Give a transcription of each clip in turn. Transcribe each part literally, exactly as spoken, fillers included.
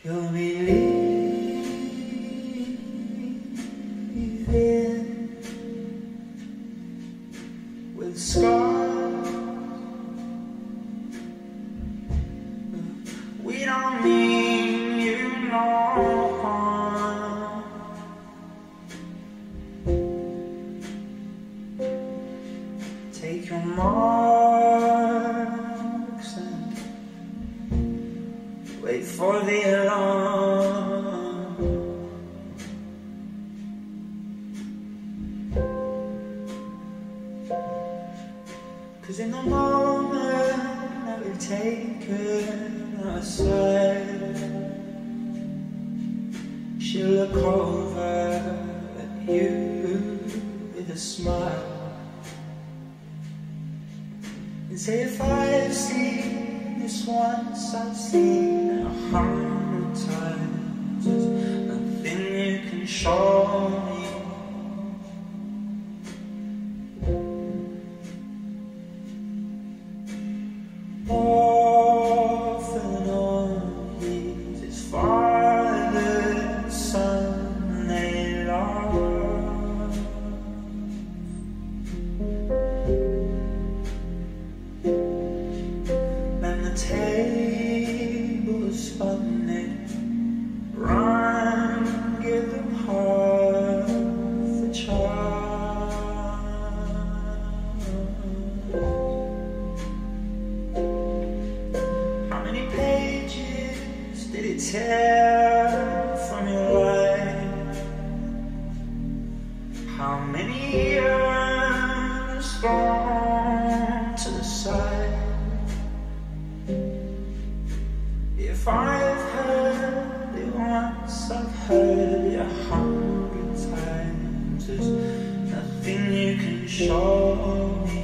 You'll be leaving with scars. We don't mean you no harm. Take your marks and wait for the alarm. 'Cause in the moment that we've taken aside, she'll look over at you with a smile and say, if I've seen this once, I've seen it a hundred times. There's nothing you can show me. Often on these, it's Father, Son, they love. And the table is spun, it run, give them half the charge. How many pages did it tear from your life? How many years gone to the side? If I've heard it once, I've heard it a hundred times. There's nothing you can show me.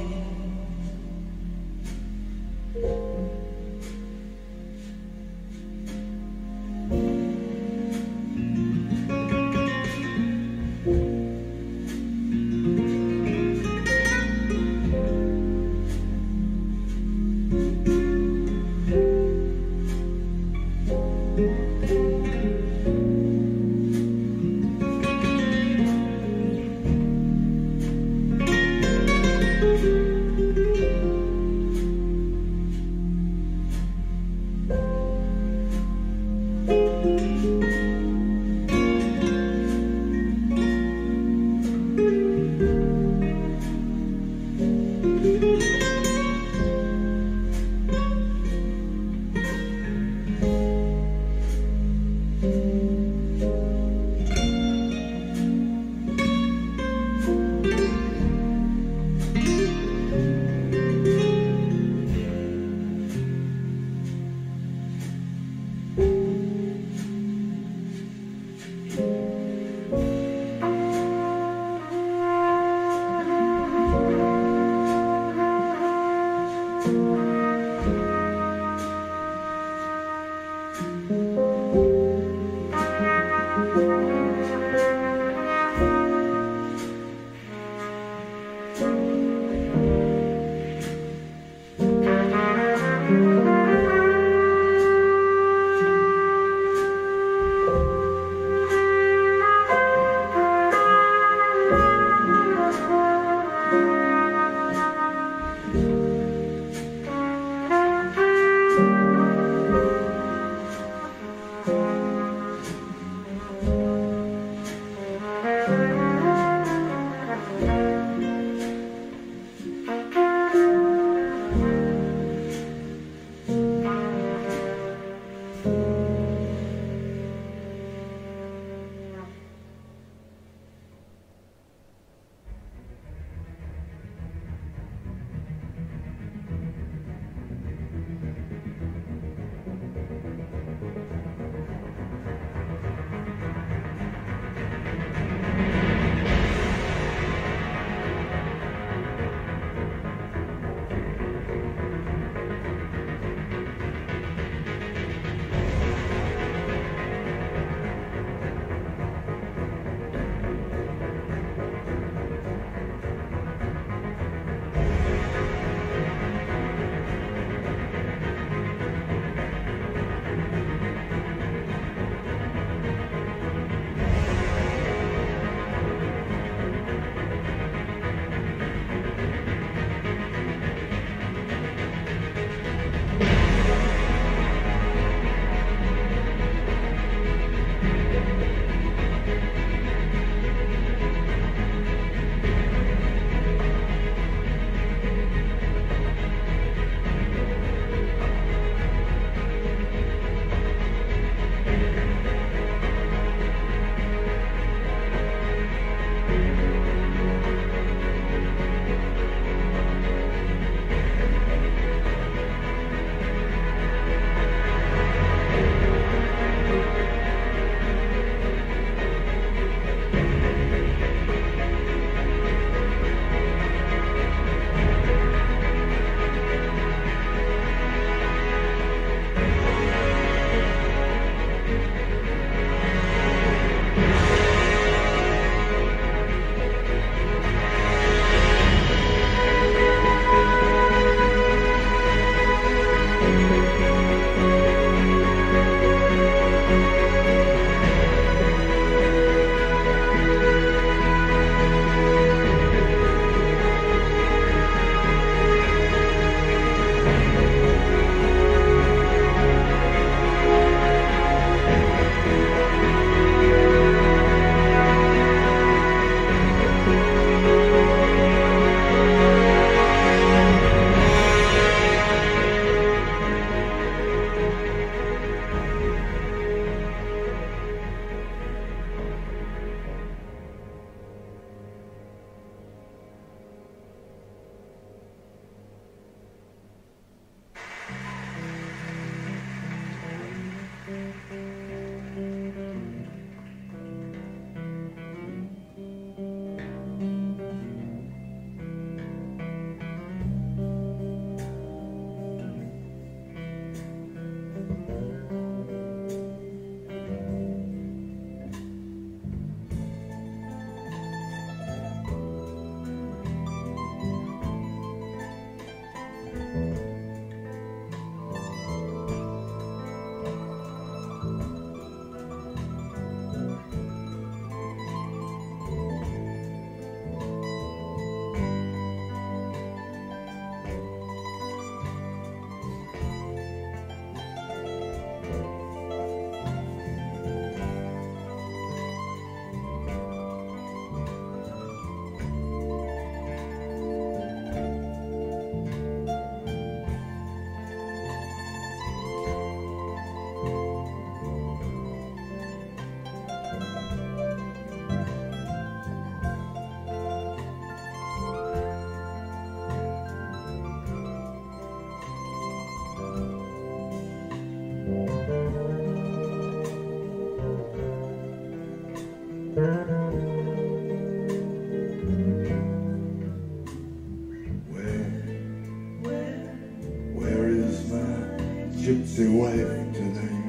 gypsy wife tonight.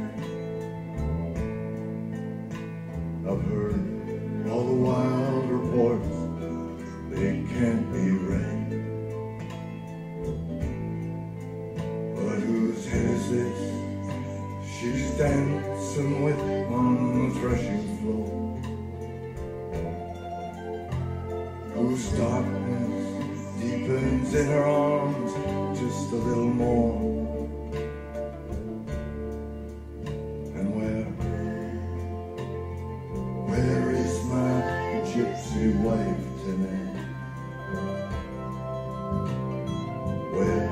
I've heard all the wild reports, they can't be right. But whose head is this she's dancing with on the threshing floor? Whose darkness deepens in her arms just a little more? And where, where is my gypsy wife tonight? Where,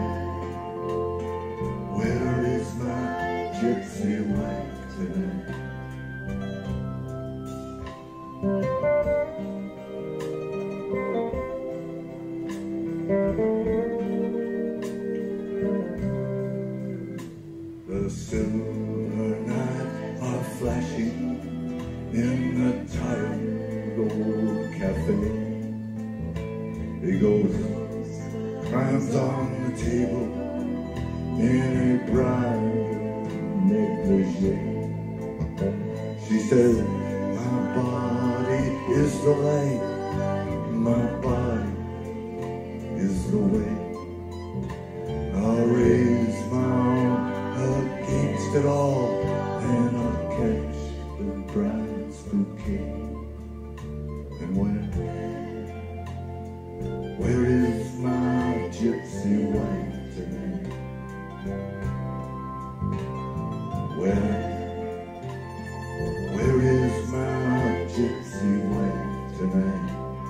where is my gypsy wife tonight? The silver knives are flashing in the tired old cafe. He goes, climbs on the table in a bride negligee. She says, my body is the light, my body is the way. I'll raise my arm against it all, and I'll catch the bride's bouquet. And where, where is my gypsy wife tonight? Where, where is my gypsy wife tonight?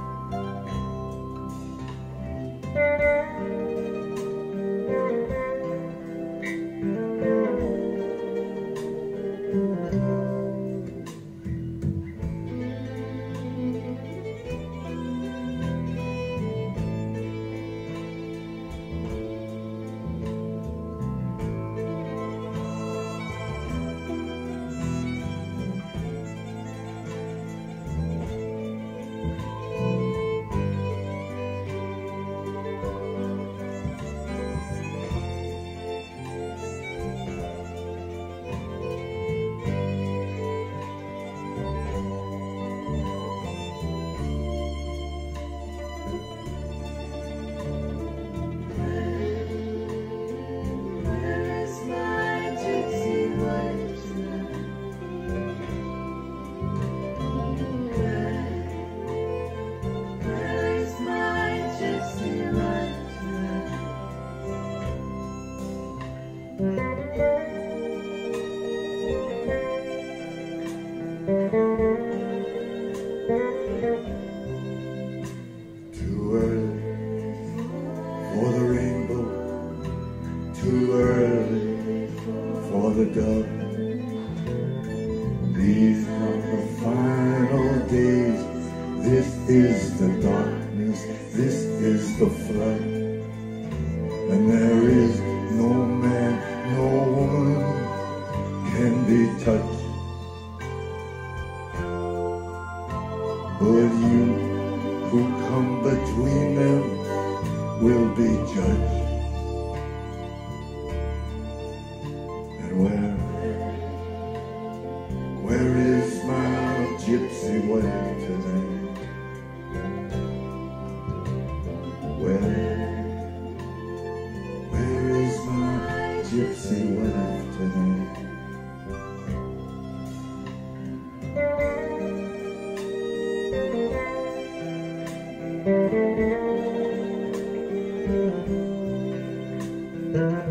Too early for the rainbow, too early for the dove. These are the final days, this is the darkness, this is the flood. And there is no man, no woman can be touched. But you who come between them will be judged. And where, where is my gypsy wife tonight? Where, where is my gypsy wife tonight? Thank you.